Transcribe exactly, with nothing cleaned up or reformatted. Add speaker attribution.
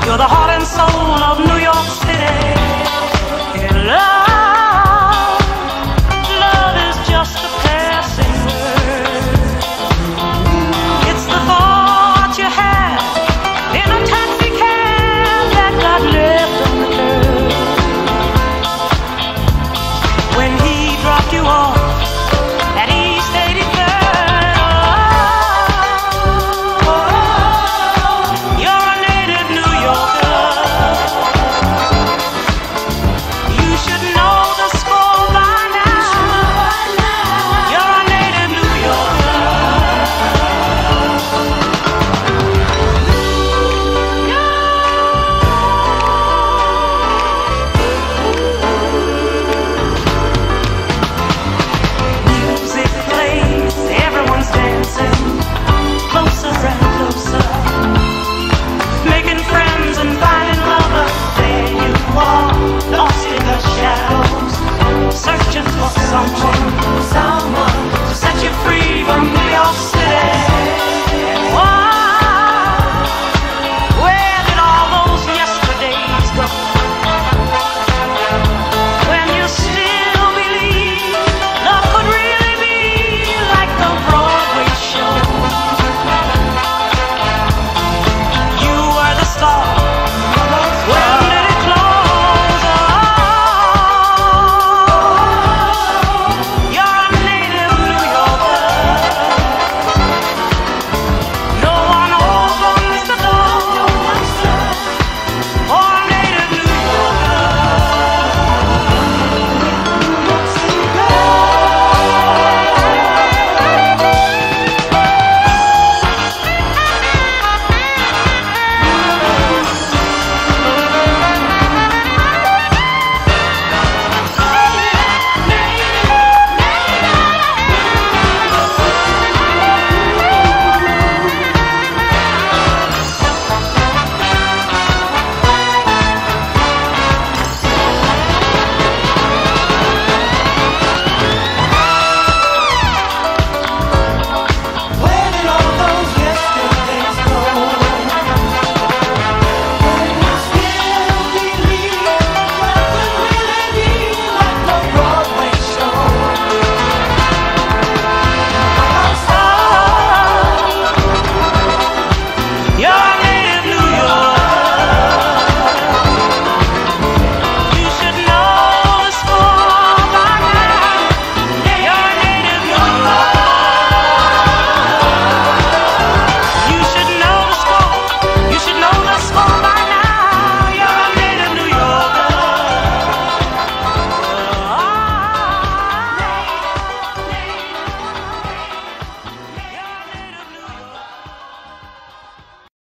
Speaker 1: You're the heart and soul of New York City. In love, love is just a passing word. It's the thought you had in a taxi cab that got left on the curb when he dropped you off at East eighty-third. Oh, you're a native New Yorker. You should know the score by now. You're a native New Yorker. Music plays, everyone's dancing closer and closer, making friends and finding lovers. There you are, lost in the shadows, searching for someone.